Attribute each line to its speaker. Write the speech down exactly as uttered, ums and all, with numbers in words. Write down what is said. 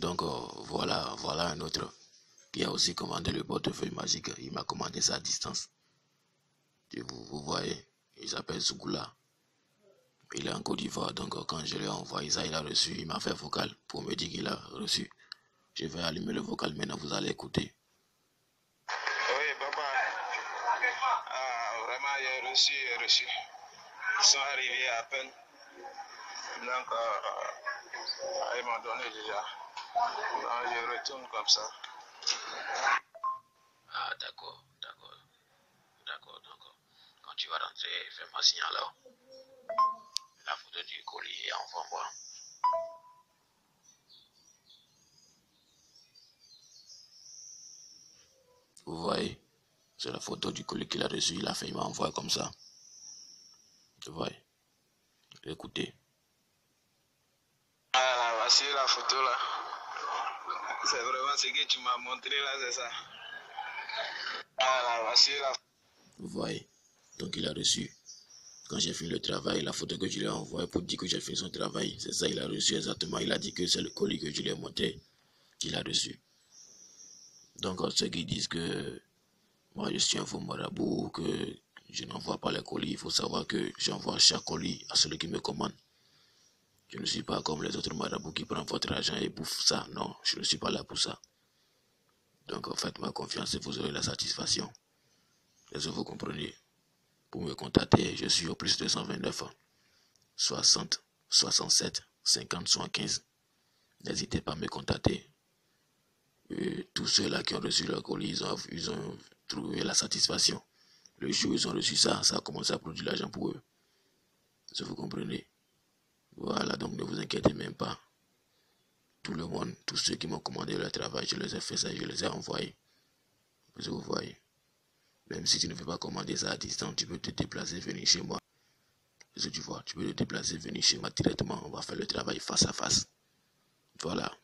Speaker 1: Donc euh, voilà, voilà un autre qui a aussi commandé le portefeuille magique. Il m'a commandé ça à distance. Et vous, vous voyez, il s'appelle Sougoula. Il est en Côte d'Ivoire, donc euh, quand je lui ai envoyé ça, il a reçu, il m'a fait vocal pour me dire qu'il a reçu. Je vais allumer le vocal maintenant, vous allez écouter.
Speaker 2: Oui, papa. Ah, vraiment, j'ai reçu, j'ai reçu. Ils sont arrivés à peine. Donc, euh, ils m'ont donné déjà. Donc, je retourne comme ça.
Speaker 1: Ah, d'accord, d'accord, d'accord, d'accord. Quand tu vas rentrer, fais-moi signe alors. La photo du colis et envoie-moi. Vous voyez, c'est la photo du colis qu'il a reçu. Il a fait, il m'a envoyé comme ça. Vous voyez, écoutez.
Speaker 2: Ah, voici la photo là. C'est vraiment ce que tu m'as montré là, c'est ça. Ah, voici la.
Speaker 1: Vous voyez, donc il a reçu. Quand j'ai fini le travail, la photo que je lui ai envoyée pour dire que j'ai fini son travail, c'est ça, il a reçu exactement. Il a dit que c'est le colis que je lui ai montré qu'il a reçu. Donc, ceux qui disent que moi je suis un faux marabout, que je n'envoie pas les colis, il faut savoir que j'envoie chaque colis à celui qui me commande. Je ne suis pas comme les autres marabouts qui prennent votre argent et bouffent ça. Non, je ne suis pas là pour ça. Donc, faites-moi confiance et vous aurez la satisfaction. Est-ce que vous comprenez? Pour me contacter, je suis au plus deux cent vingt-neuf soixante soixante-sept cinquante soixante-quinze. N'hésitez pas à me contacter. Et tous ceux-là qui ont reçu leur colis, ils ont, ils ont trouvé la satisfaction. Le jour où ils ont reçu ça, ça a commencé à produire l'argent pour eux. Est-ce que vous comprenez? Voilà, donc ne vous inquiétez même pas. Tout le monde, tous ceux qui m'ont commandé leur travail, je les ai fait ça, je les ai envoyés. Vous voyez. Même si tu ne veux pas commander ça à distance, tu peux te déplacer, venir chez moi. Est-ce que tu vois, tu peux te déplacer, venir chez moi directement. On va faire le travail face à face. Voilà.